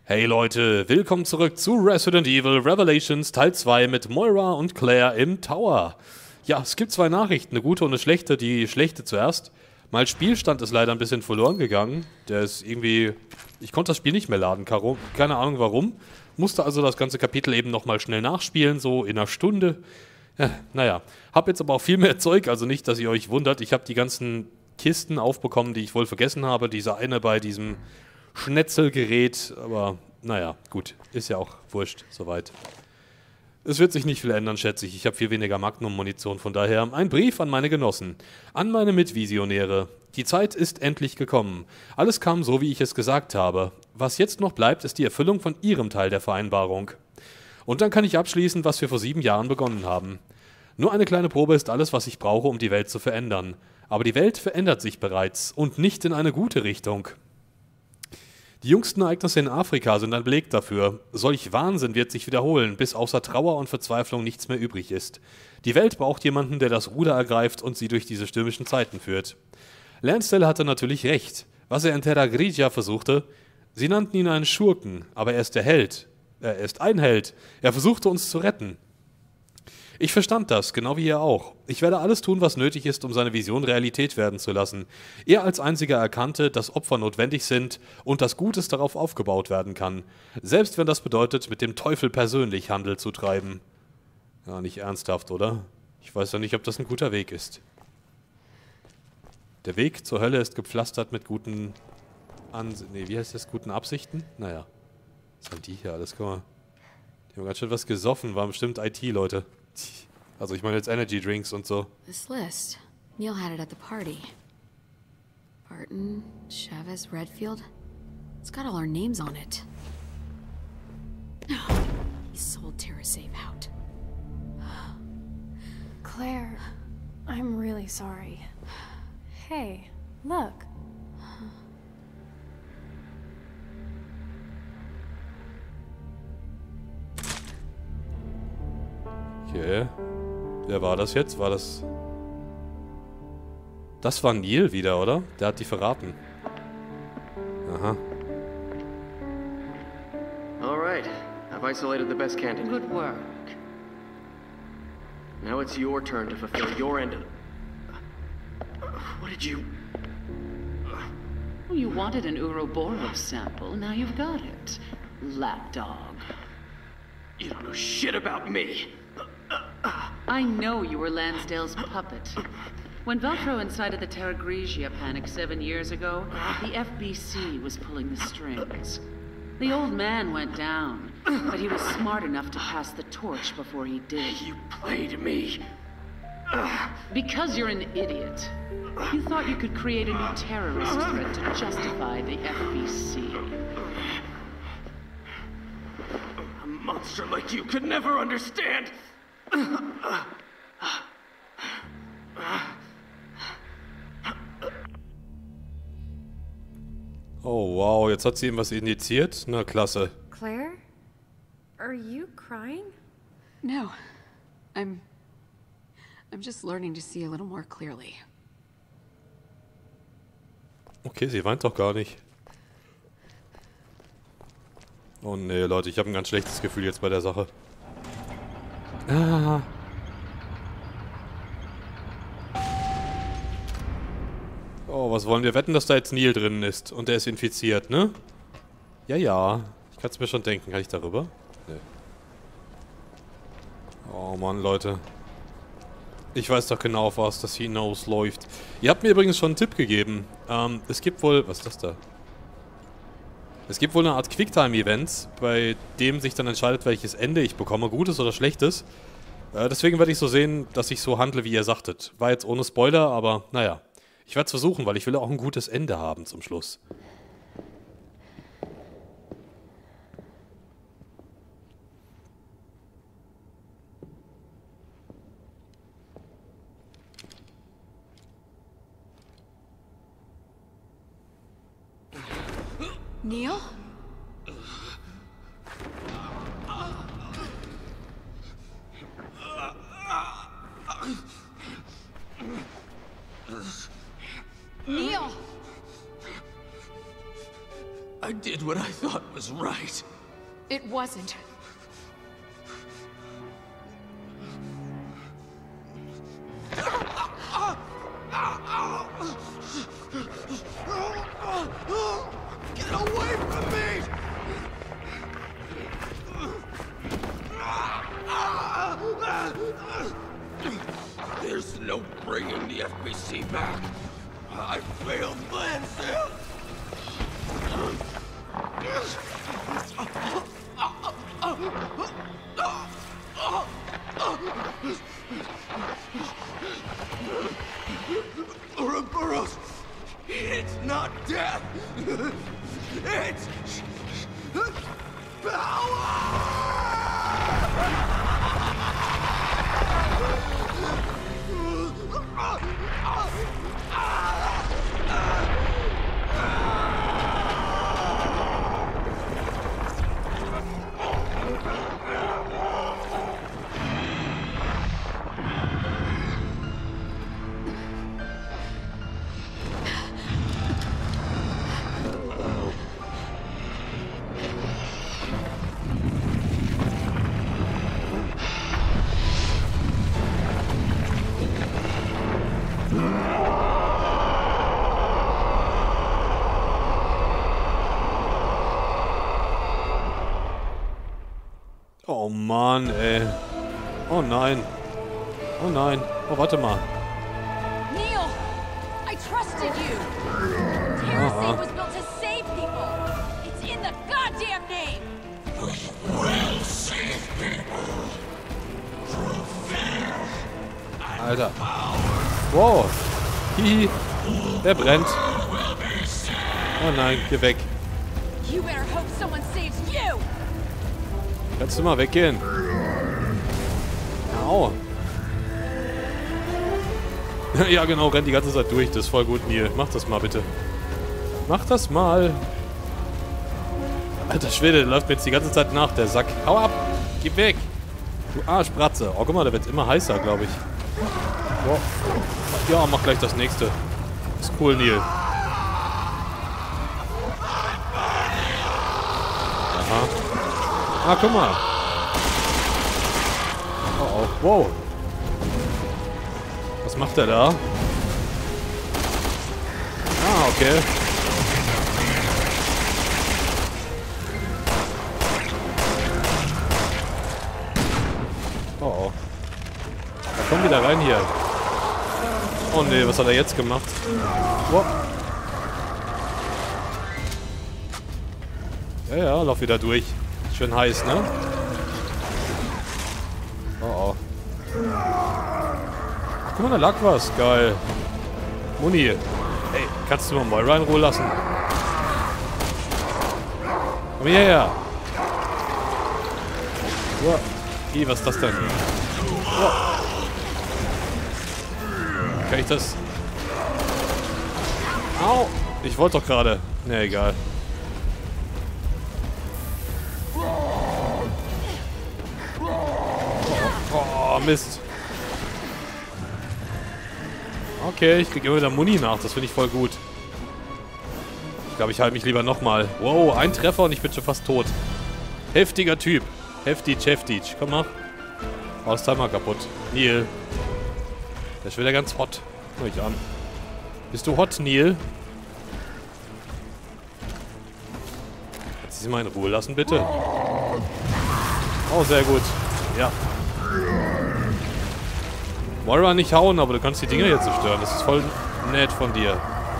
Hey Leute, willkommen zurück zu Resident Evil Revelations Teil 2 mit Moira und Claire im Tower. Ja, es gibt zwei Nachrichten, eine gute und eine schlechte. Die schlechte zuerst. Mein Spielstand ist leider ein bisschen verloren gegangen. Der ist irgendwie... Ich konnte das Spiel nicht mehr laden, keine Ahnung warum. Musste also das ganze Kapitel eben nochmal schnell nachspielen, so in einer Stunde. Ja, naja, hab jetzt aber auch viel mehr Zeug, also nicht, dass ihr euch wundert. Ich habe die ganzen Kisten aufbekommen, die ich wohl vergessen habe. Diese eine bei diesem Schnetzelgerät, aber naja, gut, ist ja auch wurscht, soweit. Es wird sich nicht viel ändern, schätze ich. Ich habe viel weniger Magnum-Munition, von daher ein Brief an meine Genossen, an meine Mitvisionäre. Die Zeit ist endlich gekommen. Alles kam so, wie ich es gesagt habe. Was jetzt noch bleibt, ist die Erfüllung von Ihrem Teil der Vereinbarung. Und dann kann ich abschließen, was wir vor 7 Jahren begonnen haben. Nur eine kleine Probe ist alles, was ich brauche, um die Welt zu verändern. Aber die Welt verändert sich bereits und nicht in eine gute Richtung. Die jüngsten Ereignisse in Afrika sind ein Beleg dafür. Solch Wahnsinn wird sich wiederholen, bis außer Trauer und Verzweiflung nichts mehr übrig ist. Die Welt braucht jemanden, der das Ruder ergreift und sie durch diese stürmischen Zeiten führt. Lansdale hatte natürlich recht. Was er in Terra Grigia versuchte, sie nannten ihn einen Schurken, aber er ist der Held. Er ist ein Held. Er versuchte uns zu retten. Ich verstand das, genau wie er auch. Ich werde alles tun, was nötig ist, um seine Vision Realität werden zu lassen. Er als einziger erkannte, dass Opfer notwendig sind und dass Gutes darauf aufgebaut werden kann. Selbst wenn das bedeutet, mit dem Teufel persönlich Handel zu treiben. Ja, nicht ernsthaft, oder? Ich weiß ja nicht, ob das ein guter Weg ist. Der Weg zur Hölle ist gepflastert mit guten... wie heißt das? Guten Absichten? Naja. Was haben die hier alles? Guck mal. Die haben ganz schön was gesoffen. Waren bestimmt IT-Leute. Also ich meine jetzt Energy Drinks und so. This list. Neil had it at the party. Barton, Chavez, Redfield. It's got all our names on it. He sold TerraSave out. Claire, I'm really sorry. Hey, look. Okay. Wer war das jetzt? War das... Das war Neil wieder, oder? Der hat die verraten. Aha. All right. I've isolated the best candidate. Good work. Now it's your turn to fulfill your end of... What did you... Well, you wanted an Ouroboros sample. Now you've got it. Lapdog. You don't know shit about me. I know you were Lansdale's puppet. When Velcro incited the Terra Grigia panic 7 years ago, the FBC was pulling the strings. The old man went down, but he was smart enough to pass the torch before he did. You played me. Because you're an idiot. You thought you could create a new terrorist threat to justify the FBC. A monster like you could never understand. Oh wow, jetzt hat sie ihm was injiziert? Na klasse. Claire? Are you crying? No. I'm just learning to see a little more clearly. Okay, sie weint doch gar nicht. Oh nee, Leute, ich habe ein ganz schlechtes Gefühl jetzt bei der Sache. Ah. Oh, was wollen wir wetten, dass da jetzt Neil drin ist und der ist infiziert, ne? Ja, ja. Ich kann es mir schon denken. Kann ich darüber? Nee. Oh Mann, Leute. Ich weiß doch genau, auf was das hinausläuft. Ihr habt mir übrigens schon einen Tipp gegeben. Es gibt wohl... Was ist das da? Es gibt wohl eine Art Quicktime-Events, bei dem sich dann entscheidet, welches Ende ich bekomme, gutes oder schlechtes. Deswegen werde ich so sehen, dass ich so handle, wie ihr sagtet. War jetzt ohne Spoiler, aber naja. Ich werde es versuchen, weil ich will auch ein gutes Ende haben zum Schluss. Neil? Neil! did what I thought was right. It wasn't. Get away from me! There's no bringing the FBC back. I failed Lansdale. Ouroboros, it's not death. It's Oh Mann, ey. Oh nein. Oh nein. Oh, warte mal. Neil! I trusted you! TerraSave was built to save people! It's in the goddamn name! Alter. Wow. Hihi. Der brennt. Oh nein, geh weg. You better hope someone saves you! Kannst du mal weggehen? Au. Ja genau, rennt die ganze Zeit durch. Das ist voll gut, Neil. Mach das mal bitte. Mach das mal. Alter Schwede, der läuft mir jetzt die ganze Zeit nach, der Sack. Hau ab! Geh weg! Du Arschbratze. Oh, guck mal, der wird immer heißer, glaube ich. Wow. Ja, mach gleich das nächste. Ist cool, Neil. Aha. Ah, guck mal. Oh, oh. Wow. Was macht der da? Ah, okay. Oh, oh. Da komm wieder rein hier. Oh nee, was hat er jetzt gemacht? Wow. Ja, ja, lauf wieder durch. Schön heiß, ne? Oh, oh. Ach, guck mal, da lag was. Geil. Muni. Ey, kannst du mal Moira in Ruhe lassen? Komm hierher. Wow. Ih, was ist das denn? Wow. Kann ich das? Au! Ich wollte doch gerade. Ne, egal. Oh, Mist. Okay, ich kriege immer wieder Muni nach. Das finde ich voll gut. Ich glaube, ich halte mich lieber nochmal. Wow, ein Treffer und ich bin schon fast tot. Heftiger Typ. Heftig, heftig. Komm, mach. Oh, das Timer kaputt. Neil. Der ist wieder ganz hot. Schau ich an. Bist du hot, Neil? Kannst du sie mal in Ruhe lassen, bitte? Oh, sehr gut. Ja. Moira nicht hauen, aber du kannst die Dinger hier zerstören. Das ist voll nett von dir.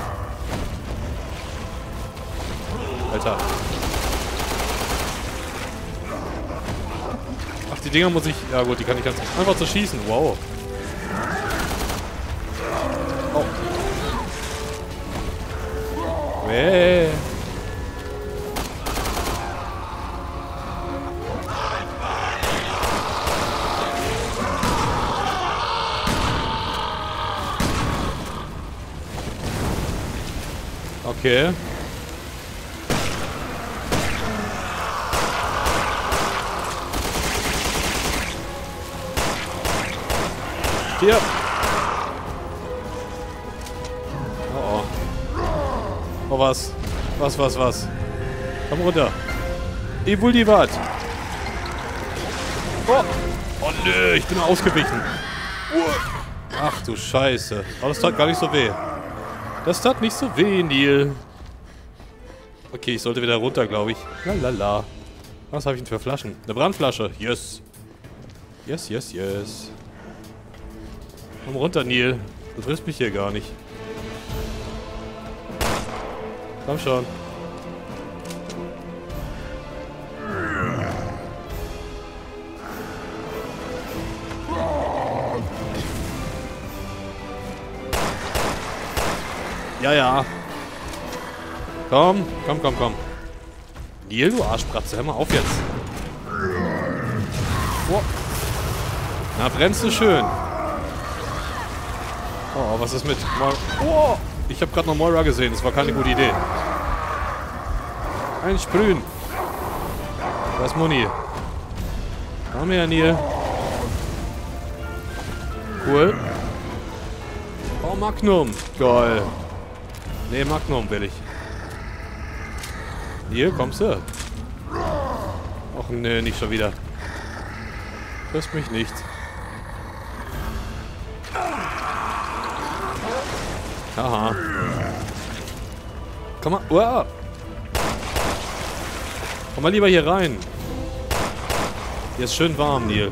Alter. Ach, die Dinger muss ich... Ja gut, die kann ich ganz einfach zerschießen. Wow. Oh. Hey. Okay. Hier. Oh, oh. Oh, was? Was? Komm runter. Evuldivat. Oh. Oh nö, ich bin ausgewichen. Ach du Scheiße. Aber das tat gar nicht so weh. Das tat nicht so weh, Neil. Okay, ich sollte wieder runter, glaube ich. Lalala. Was habe ich denn für Flaschen? Eine Brandflasche. Yes. Yes, yes, yes. Komm runter, Neil. Du triffst mich hier gar nicht. Komm schon. Ja, ja. Komm, komm, komm, komm. Neil, du Arschbratze, hör mal auf jetzt. Oh. Na, brennst du schön. Oh, was ist mit Moira? Oh, ich habe gerade noch Moira gesehen, das war keine gute Idee. Einsprühen. Da ist Muni. Komm her, Neil. Cool. Oh, Magnum. Geil. Nee, Magnum will ich. Hier, kommst du? Och nee, nicht schon wieder. Triffst mich nicht. Haha. Komm mal. Uah. Komm mal lieber hier rein. Hier ist schön warm, Neil.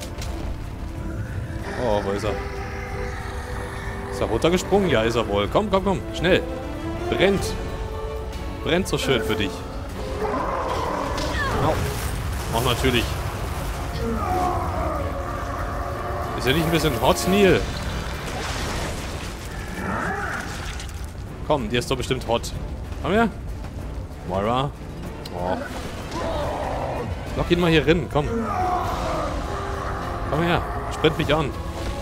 Oh, wo ist er? Ist er runtergesprungen? Ja, ist er wohl. Komm, komm, komm. Schnell. Brennt. Brennt so schön für dich. Au. Auch natürlich. Ist er nicht ein bisschen hot, Neil? Komm, die ist doch bestimmt hot. Komm her. Moira. Oh. Lock ihn mal hier rein, komm. Komm her. Sprint mich an.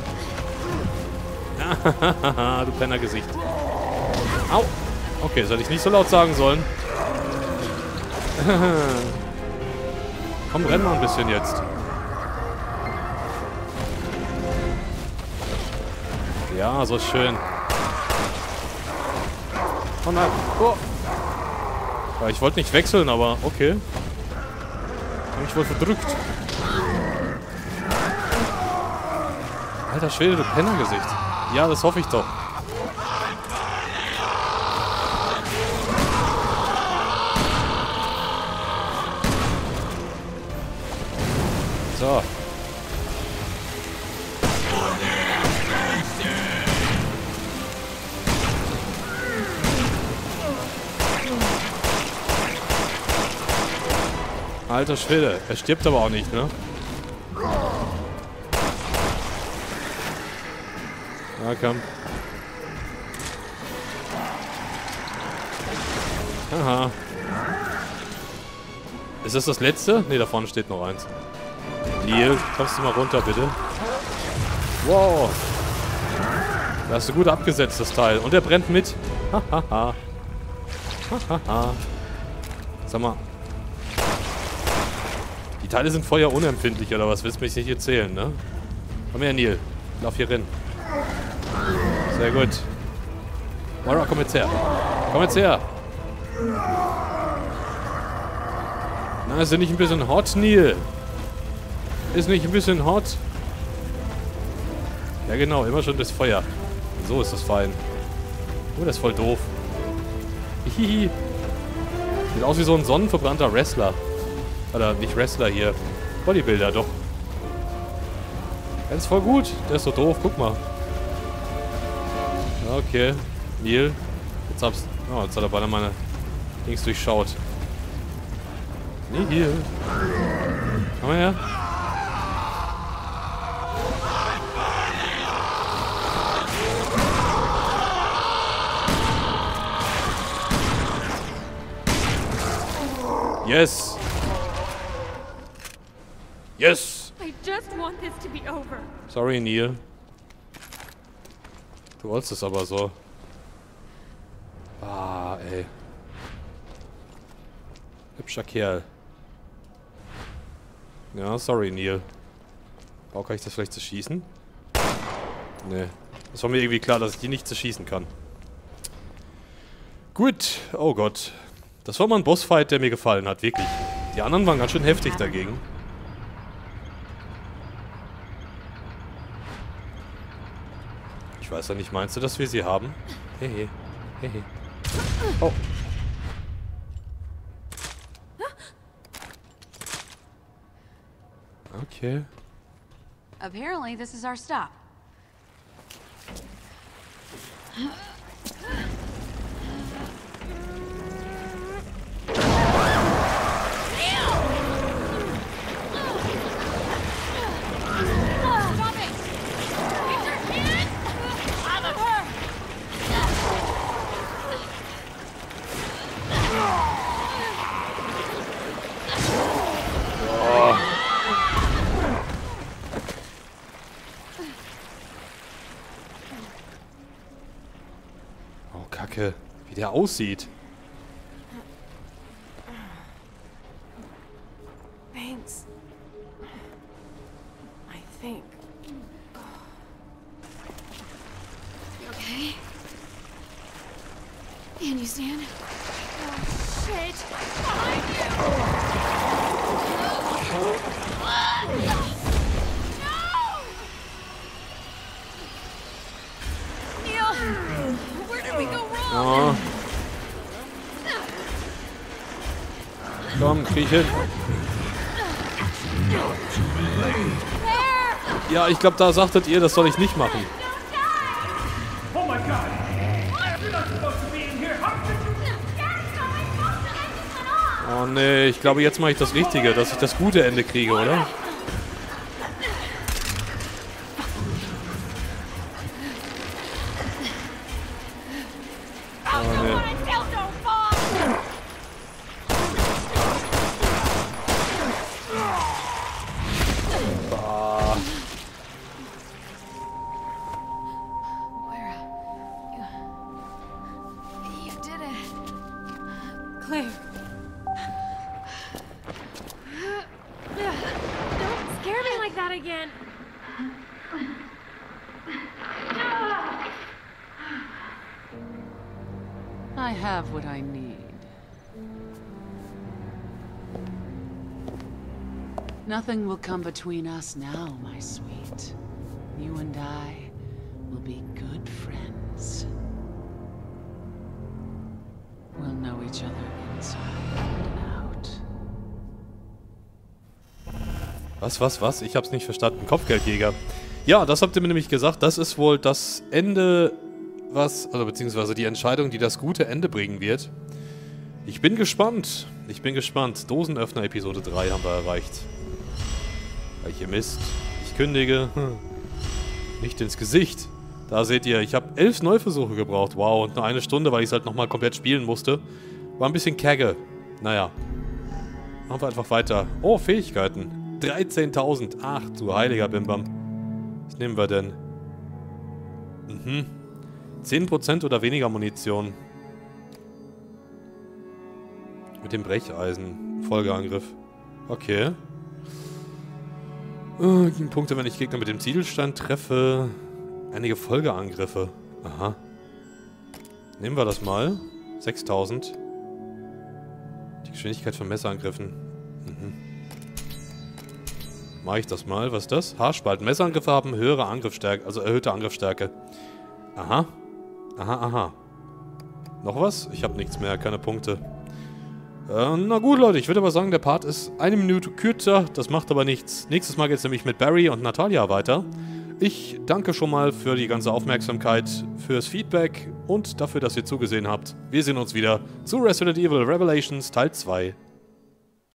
Du Pennergesicht. Au. Okay, das hätte ich nicht so laut sagen sollen. Komm, renn mal ein bisschen jetzt. Ja, so schön. Oh nein. Oh. Ja, ich wollte nicht wechseln, aber okay. Ich wurde verdrückt. Alter Schwede, du Pennergesicht. Ja, das hoffe ich doch. So. Alter Schwede, er stirbt aber auch nicht, ne? Ja, komm. Aha. Ist das das letzte? Ne, da vorne steht noch eins. Neil, kommst du mal runter, bitte? Wow. Da hast du gut abgesetzt, das Teil. Und er brennt mit. Hahaha. Hahaha. Sag mal. Die Teile sind feuerunempfindlich, oder was? Willst du mich nicht erzählen, ne? Komm her, Neil. Lauf hier rein. Sehr gut. Moira, komm jetzt her. Komm jetzt her. Na, ist er nicht ein bisschen hot, Neil? Ist nicht ein bisschen hot? Ja genau, immer schon das Feuer. So ist das fein. Oh, das ist voll doof. Hihihi. Sieht aus wie so ein sonnenverbrannter Wrestler. Oder nicht Wrestler hier. Bodybuilder, doch. Der ist voll gut. Der ist so doof, guck mal. Okay. Neil. Jetzt hab's. Oh, jetzt hat er beinahe meine Dings durchschaut. Neil. Komm mal her. Yes. Yes. I just want this to be over. Sorry, Neil. Du wolltest es aber so. Ah, ey. Hübscher Kerl. Ja, sorry, Neil. Kann ich das vielleicht zerschießen? Nee. Das war mir irgendwie klar, dass ich die nicht zerschießen kann. Gut. Oh Gott. Das war mal ein Bossfight, der mir gefallen hat, wirklich. Die anderen waren ganz schön heftig dagegen. Ich weiß ja nicht, meinst du, dass wir sie haben? Hehe. Hehe. Oh. Okay. Apparently, this is our stop. Oh, Kacke. Wie der aussieht. Thanks. I think. You okay? Can you stand? Oh, shit! Behind you! Neil! Where did we go wrong? Oh. Komm, kriech hin. Ja, ich glaube, da sagtet ihr, das soll ich nicht machen. Oh my god! You're not supposed to be in here! How could you... Oh nee, ich glaube, jetzt mache ich das Richtige, dass ich das gute Ende kriege, oder? Oh nee. Bah. Where? You did it. Claire. Don't scare me like that again. I have what I need. Nothing will come between us now, my sweet. You and I will be good friends. We'll know each other inside and out. Was? Ich hab's nicht verstanden. Kopfgeldjäger. Ja, das habt ihr mir nämlich gesagt. Das ist wohl das Ende, beziehungsweise die Entscheidung, die das gute Ende bringen wird. Ich bin gespannt. Dosenöffner Episode 3 haben wir erreicht. Welche Mist. Ich kündige. Nicht ins Gesicht. Da seht ihr, ich habe 11 Neuversuche gebraucht. Wow, und nur eine Stunde, weil ich es halt nochmal komplett spielen musste. War ein bisschen kacke. Naja. Machen wir einfach weiter. Oh, Fähigkeiten. 13.000. Ach, du heiliger Bimbam. Was nehmen wir denn? 10% oder weniger Munition. Mit dem Brecheisen. Folgeangriff. Okay. Punkte, wenn ich Gegner mit dem Ziegelstein treffe. Einige Folgeangriffe. Aha. Nehmen wir das mal. 6.000. Die Geschwindigkeit von Messerangriffen. Mache ich das mal. Was ist das? Haarspalten. Messerangriffe haben höhere Angriffsstärke, also erhöhte Angriffsstärke. Aha. Aha. Noch was? Ich habe nichts mehr, keine Punkte. Na gut, Leute, ich würde aber sagen, der Part ist 1 Minute kürzer. Das macht aber nichts. Nächstes Mal geht es nämlich mit Barry und Natalia weiter. Ich danke schon mal für die ganze Aufmerksamkeit, fürs Feedback und dafür, dass ihr zugesehen habt. Wir sehen uns wieder zu Resident Evil Revelations Teil 2.